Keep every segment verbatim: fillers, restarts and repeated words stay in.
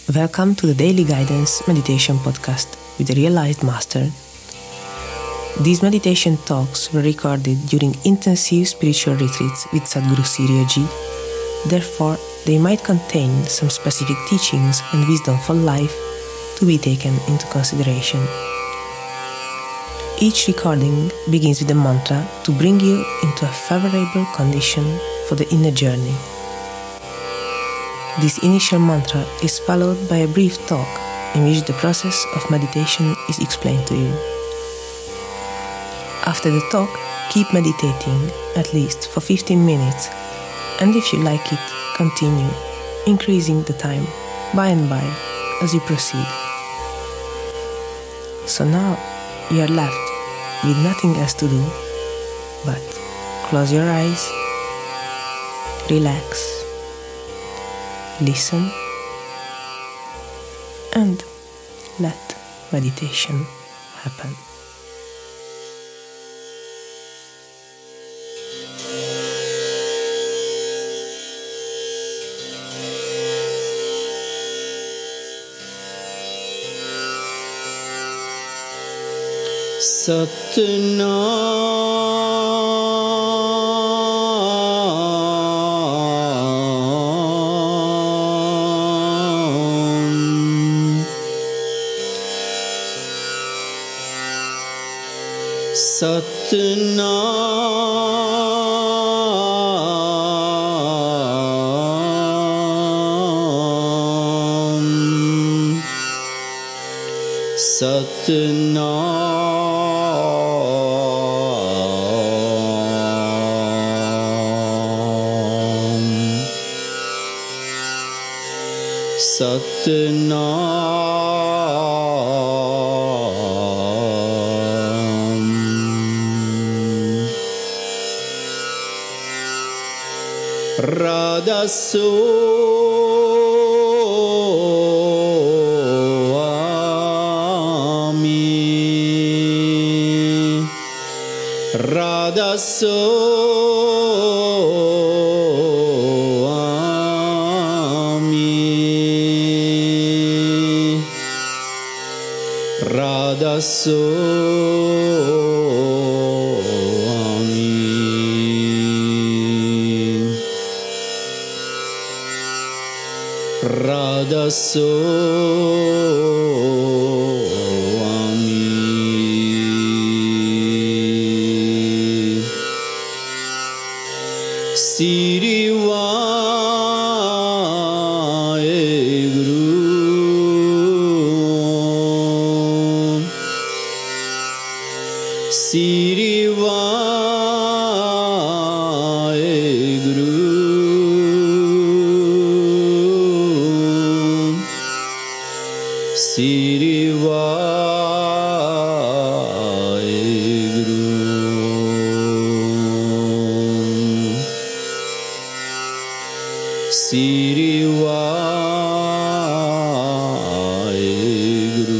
Welcome to the Daily Guidance Meditation Podcast with the Realized Master. These meditation talks were recorded during intensive spiritual retreats with Sadhguru Siriyaji. Therefore, they might contain some specific teachings and wisdom for life to be taken into consideration. Each recording begins with a mantra to bring you into a favorable condition for the inner journey. This initial mantra is followed by a brief talk in which the process of meditation is explained to you. After the talk, keep meditating at least for fifteen minutes, and if you like it, continue, increasing the time by and by as you proceed. So now you are left with nothing else to do but close your eyes, relax, listen, and let meditation happen. Satnam, Satnam, Satnam. Radha Swami, Radha Swami, Radha Swami. Radha Swami. Siri Vaheguru, Siri Vaheguru, Siri Vaheguru. Siri Vaheguru.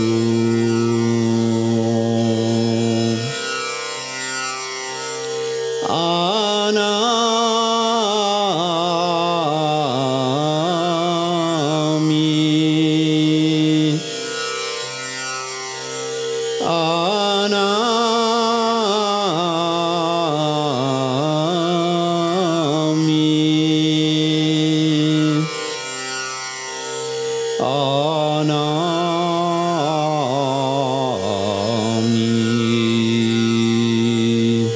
Anami, Anami, Anami,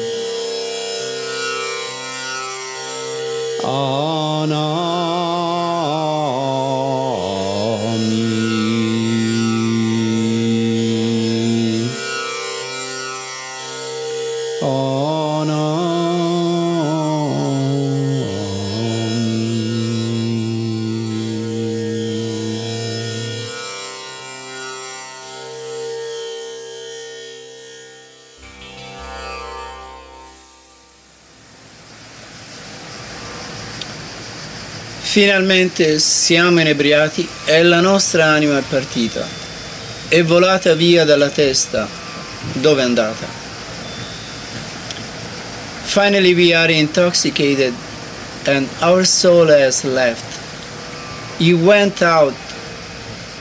Finalmente siamo inebriati e la nostra anima è partita, è volata via dalla testa. Dove è andata? Finally we are intoxicated and our soul has left. You went out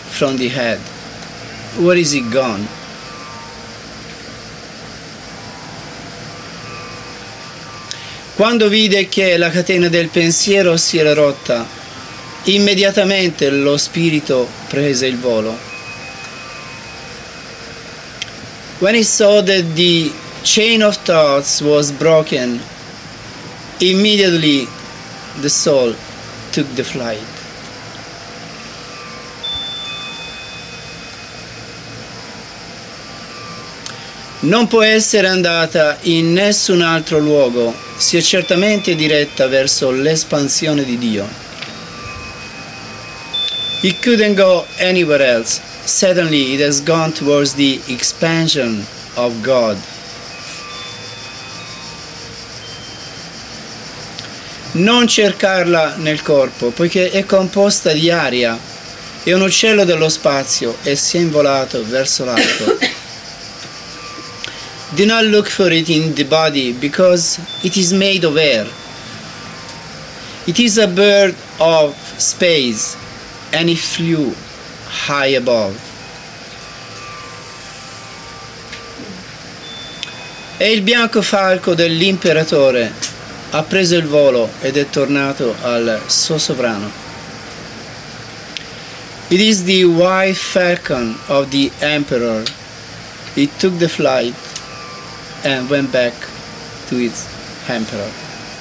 from the head. Where is it gone? Quando vide che la catena del pensiero si era rotta, immediatamente lo spirito prese il volo. When he saw that the chain of thoughts was broken, immediately the soul took the flight. Non può essere andata in nessun altro luogo, si è certamente diretta verso l'espansione di Dio. It couldn't go anywhere else. Suddenly it has gone towards the expansion of God. Non cercarla nel corpo, poiché è composta di aria, è un uccello dello spazio e si è involato verso l'alto. Do not look for it in the body, because it is made of air. It is a bird of space, and it flew high above. È il bianco falco dell'imperatore, ha preso il volo ed è tornato al suo sovrano. It is the white falcon of the emperor. It took the flight and went back to its emperor.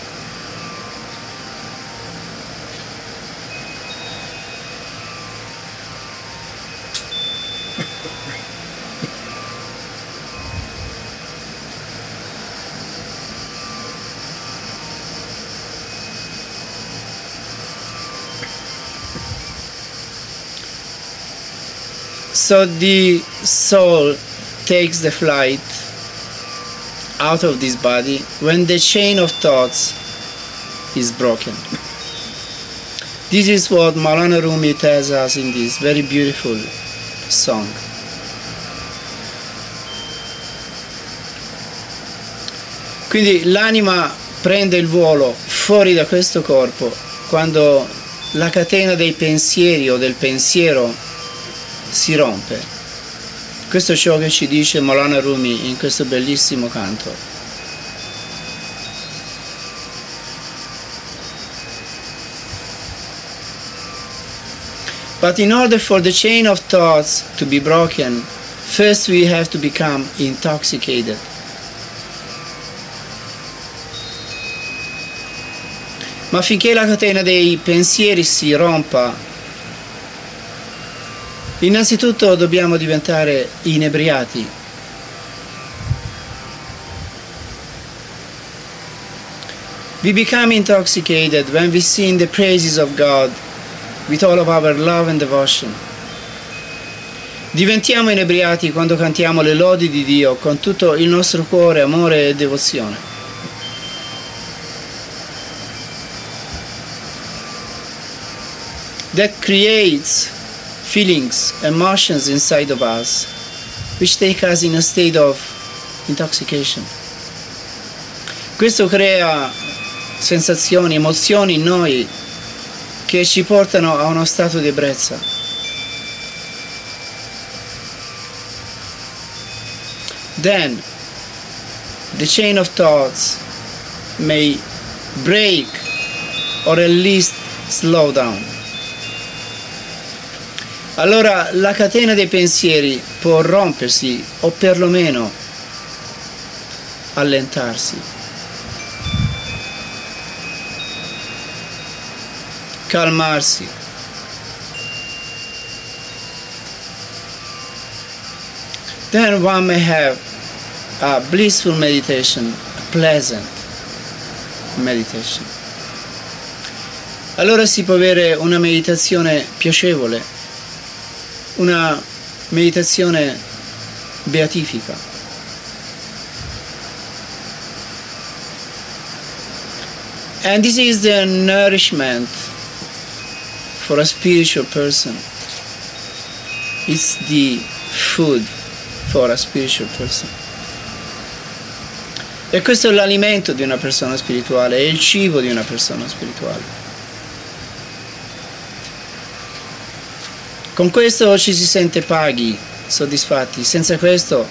So the soul takes the flight out of this body when the chain of thoughts is broken. This is what Maulana Rumi tells us in this very beautiful song. Quindi l'anima prende il volo fuori da questo corpo quando la catena dei pensieri o del pensiero si rompe. Questo è ciò che ci dice Maulana Rumi in questo bellissimo canto. But in order for the chain of thoughts to be broken, first we have to become intoxicated. Ma finché la catena dei pensieri si rompa, innanzitutto dobbiamo diventare inebriati. We become intoxicated when we sing the praises of God with all of our love and devotion. Diventiamo inebriati quando cantiamo le lodi di Dio con tutto il nostro cuore, amore e devozione. That creates feelings, emotions inside of us, which take us in a state of intoxication. Questo crea sensazioni, emozioni in noi che ci portano a uno stato di ebbrezza. Then, the chain of thoughts may break or at least slow down. Allora la catena dei pensieri può rompersi o perlomeno allentarsi. Calmarsi. Then one may have a blissful meditation, a pleasant meditation. Allora si può avere una meditazione piacevole, una meditazione beatifica. And this is the nourishment for a spiritual person. It's the food for a spiritual person. E questo è l'alimento di una persona spirituale, è il cibo di una persona spirituale. Con questo ci si sente paghi, soddisfatti. Senza questo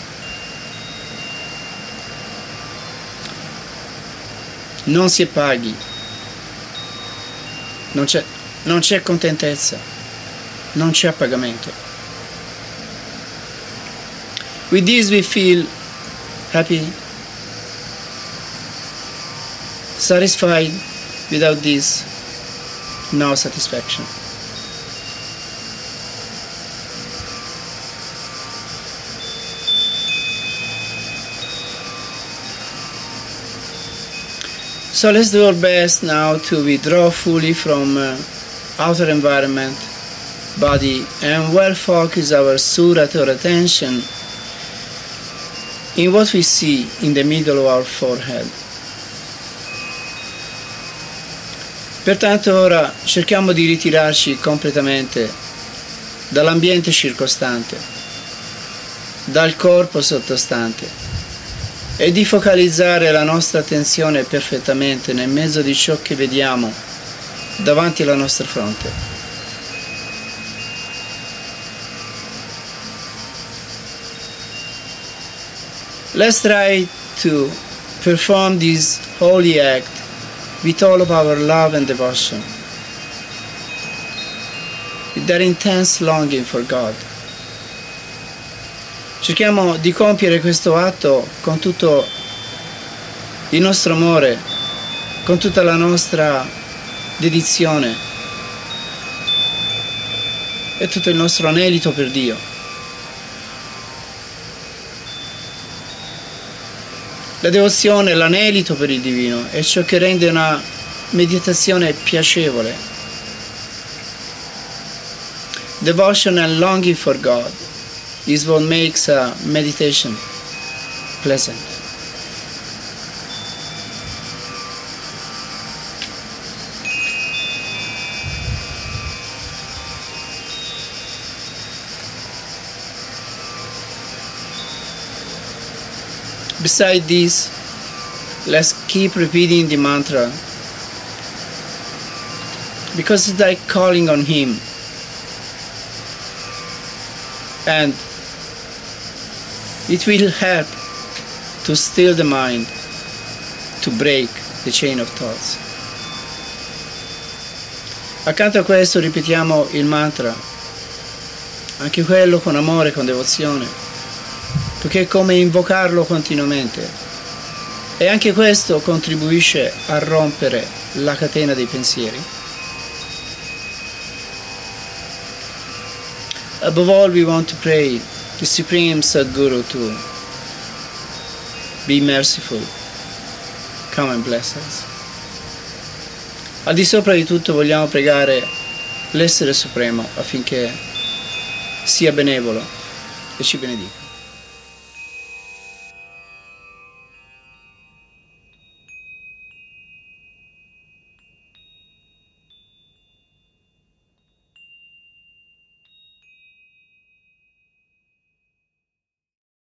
non si è paghi, non c'è, non c'è contentezza, non c'è appagamento. With this we feel happy, satisfied. Without this, no satisfaction. So let's do our best now to withdraw fully from uh, outer environment, body, and well focus our surat or attention in what we see in the middle of our forehead. Pertanto ora cerchiamo di ritirarci completamente dall'ambiente circostante, dal corpo sottostante e di focalizzare la nostra attenzione perfettamente nel mezzo di ciò che vediamo davanti alla nostra fronte. Let's try to perform this holy act with all of our love and devotion, with that intense longing for God. Cerchiamo di compiere questo atto con tutto il nostro amore, con tutta la nostra dedizione e tutto il nostro anelito per Dio. La devozione, l'anelito per il divino è ciò che rende una meditazione piacevole. Devotion and longing for God is what makes a meditation pleasant. Beside this, let's keep repeating the mantra, because it's like calling on Him, and it will help to still the mind, to break the chain of thoughts. Accanto a questo ripetiamo il mantra, anche quello con amore, con devozione, perché è come invocarlo continuamente, e anche questo contribuisce a rompere la catena dei pensieri. Above all, we want to pray the Supreme Sadguru to be merciful, come and bless us. Al di sopra di tutto vogliamo pregare l'Essere Supremo affinché sia benevolo e ci benedica.